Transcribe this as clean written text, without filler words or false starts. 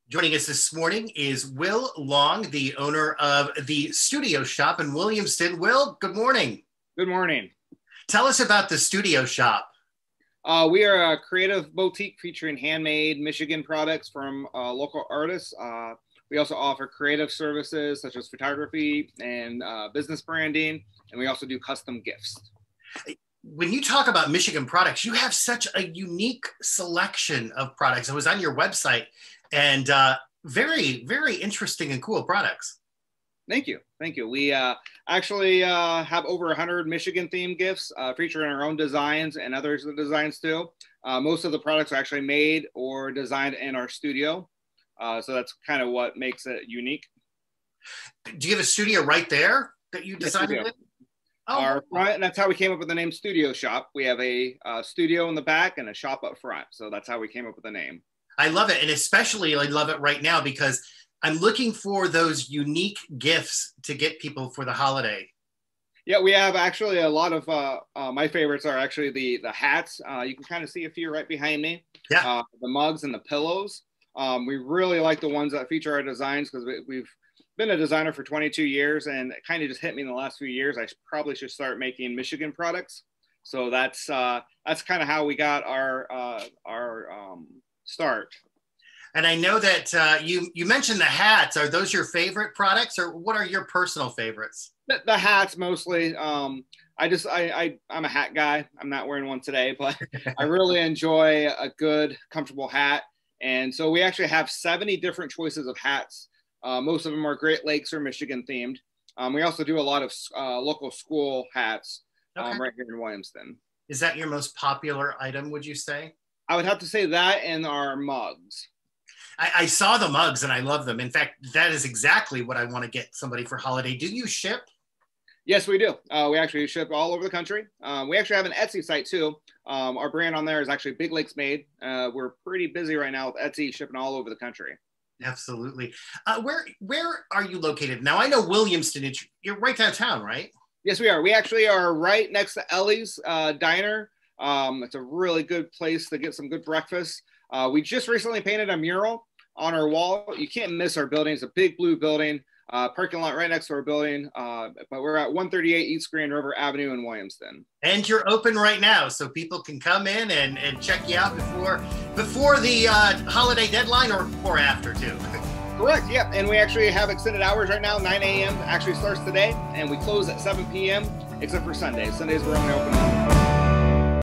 Joining us this morning is Will Long, the owner of the Studio Shop in Williamston. Will, good morning. Good morning. Tell us about the Studio Shop. We are a creative boutique featuring handmade Michigan products from local artists. We also offer creative services such as photography and business branding, and we also do custom gifts. When you talk about Michigan products, you have such a unique selection of products. I was on your website and very, very interesting and cool products. Thank you. Thank you. We actually have over 100 Michigan themed gifts featuring our own designs and others' designs too. Most of the products are actually made or designed in our studio. So that's kind of what makes it unique. Do you have a studio right there that you designed it in? Oh, and that's how we came up with the name Studio Shop. We have a studio in the back and a shop up front. So that's how we came up with the name. I love it. And especially I love it right now because I'm looking for those unique gifts to get people for the holiday. Yeah, we have actually a lot of, my favorites are actually the hats. You can kind of see a few right behind me. Yeah. The mugs and the pillows. We really like the ones that feature our designs because we've been a designer for 22 years, and it kind of just hit me in the last few years. I probably should start making Michigan products. So that's kind of how we got our start. And I know that you mentioned the hats. Are those your favorite products, or what are your personal favorites? The hats mostly. I'm a hat guy. I'm not wearing one today, but I really enjoy a good, comfortable hat. And so we actually have 70 different choices of hats. Most of them are Great Lakes or Michigan themed. We also do a lot of local school hats right here in Williamston. Is that your most popular item, would you say? I would have to say that and our mugs. I saw the mugs and I love them. In fact, that is exactly what I want to get somebody for holiday. Do you ship? Yes, we do. We actually ship all over the country. We actually have an Etsy site too. Our brand on there is actually Big Lakes Made. We're pretty busy right now with Etsy shipping all over the country. Absolutely. Where are you located? Now, I know Williamston, you're right downtown, right? Yes, we are. We actually are right next to Ellie's Diner. It's a really good place to get some good breakfast. We just recently painted a mural on our wall. You can't miss our building. It's a big blue building, parking lot right next to our building. But we're at 138 East Grand River Avenue in Williamston. And you're open right now, so people can come in and check you out before the holiday deadline or after too. Correct, yeah. And we actually have extended hours right now. 9 a.m. actually starts today, and we close at 7 p.m. except for Sundays. Sundays we're only open